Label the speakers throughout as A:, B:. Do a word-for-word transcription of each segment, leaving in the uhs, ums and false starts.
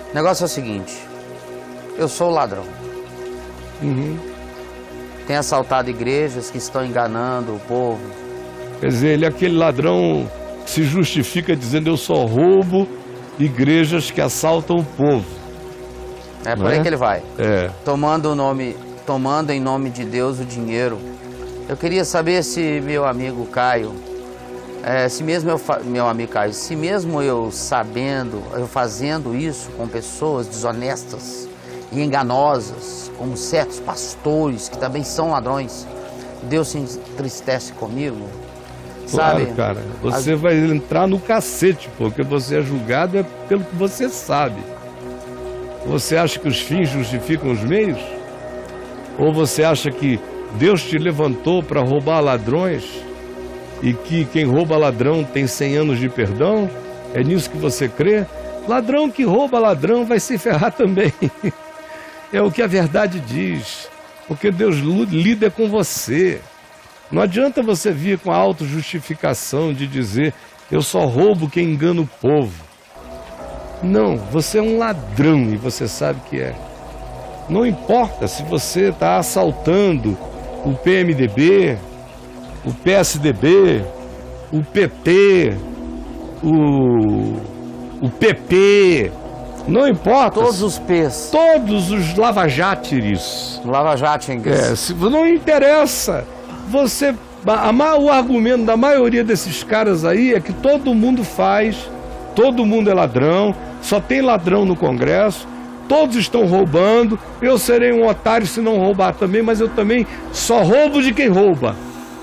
A: O negócio é o seguinte, eu sou ladrão.
B: Uhum.
A: Tenho assaltado igrejas que estão enganando o povo.
B: Quer dizer, ele é aquele ladrão que se justifica dizendo eu só roubo igrejas que assaltam o povo.
A: É por
B: Não
A: aí
B: é?
A: que ele vai.
B: É.
A: Tomando o nome, tomando em nome de Deus o dinheiro. Eu queria saber se meu amigo Caio, é, se mesmo eu, fa- meu amigo Caio, se mesmo eu sabendo, eu fazendo isso com pessoas desonestas e enganosas, como certos pastores que também são ladrões, Deus se entristece comigo,
B: Claro,
A: sabe?
B: cara. Você
A: As-
B: vai entrar no cacete, porque você é julgado é pelo que você sabe. Você acha que os fins justificam os meios? Ou você acha que Deus te levantou para roubar ladrões e que quem rouba ladrão tem cem anos de perdão? É nisso que você crê? Ladrão que rouba ladrão vai se ferrar também. É o que a verdade diz, porque Deus lida com você. Não adianta você vir com a autojustificação de dizer eu só roubo quem engana o povo. Não, você é um ladrão e você sabe que é. Não importa se você está assaltando o P M D B, o P S D B, o P T, o, o P P, não importa.
A: Todos os P's.
B: Todos os lavajáteres.
A: Lava Jato em inglês.
B: É, se, não interessa. Você, a, a, o argumento da maioria desses caras aí é que todo mundo faz, todo mundo é ladrão, só tem ladrão no Congresso, todos estão roubando, eu serei um otário se não roubar também, mas eu também só roubo de quem rouba.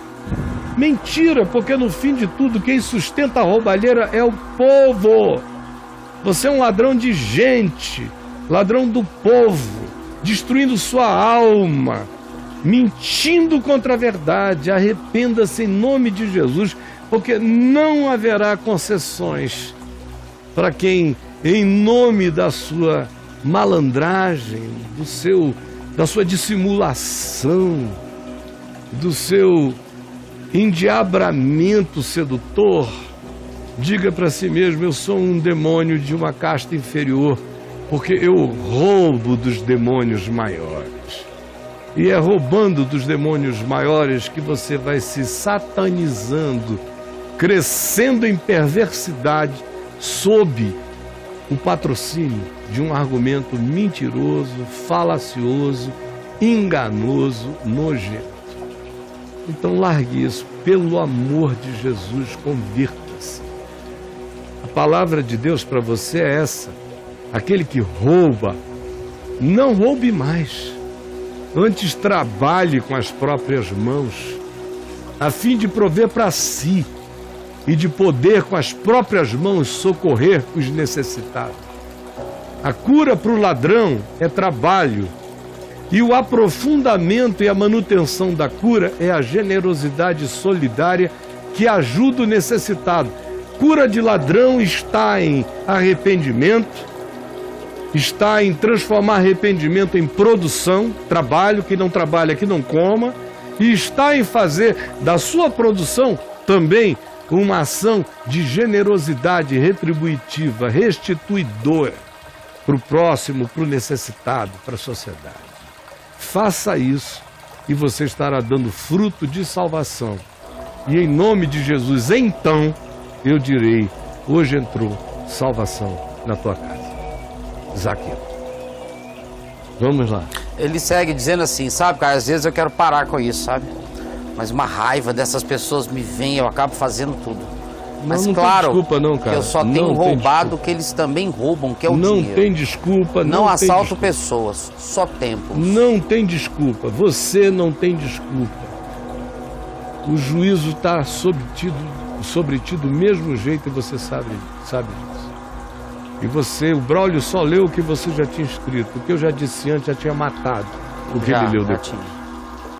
B: Mentira, porque no fim de tudo, quem sustenta a roubalheira é o povo. Você é um ladrão de gente, ladrão do povo, destruindo sua alma, mentindo contra a verdade. Arrependa-se em nome de Jesus, porque não haverá concessões para quem, em nome da sua malandragem, do seu, da sua dissimulação, do seu endiabramento sedutor, diga para si mesmo, eu sou um demônio de uma casta inferior, porque eu roubo dos demônios maiores. E é roubando dos demônios maiores que você vai se satanizando, crescendo em perversidade, sob o patrocínio de um argumento mentiroso, falacioso, enganoso, nojento. Então largue isso, pelo amor de Jesus, convirta-se. A palavra de Deus para você é essa: aquele que rouba, não roube mais. Antes trabalhe com as próprias mãos, a fim de prover para si e de poder com as próprias mãos socorrer os necessitados. A cura para o ladrão é trabalho, e o aprofundamento e a manutenção da cura é a generosidade solidária que ajuda o necessitado. Cura de ladrão está em arrependimento, está em transformar arrependimento em produção, trabalho, quem não trabalha que não coma, e está em fazer da sua produção também uma ação de generosidade retributiva, restituidora para o próximo, para o necessitado, para a sociedade. Faça isso e você estará dando fruto de salvação. E em nome de Jesus, então, eu direi, hoje entrou salvação na tua casa. Zaqueu. Vamos lá.
A: Ele segue dizendo assim, sabe, cara, às vezes eu quero parar com isso, sabe? Mas uma raiva dessas pessoas me vem, eu acabo fazendo tudo. Mas
B: não
A: claro,
B: tem desculpa não, cara.
A: que eu só
B: Não
A: tenho
B: tem
A: roubado
B: desculpa.
A: o que eles também roubam, que é o
B: Não
A: dinheiro.
B: tem desculpa.
A: Não,
B: Não
A: assalto
B: tem desculpa.
A: pessoas, só tempos.
B: Não tem desculpa. Você não tem desculpa. O juízo está sobre ti, sobre ti do mesmo jeito e você sabe, sabe disso. E você, o Braulio só leu o que você já tinha escrito. O que eu já disse antes já tinha matado o que
A: Já,
B: ele leu
A: já
B: depois.
A: tinha.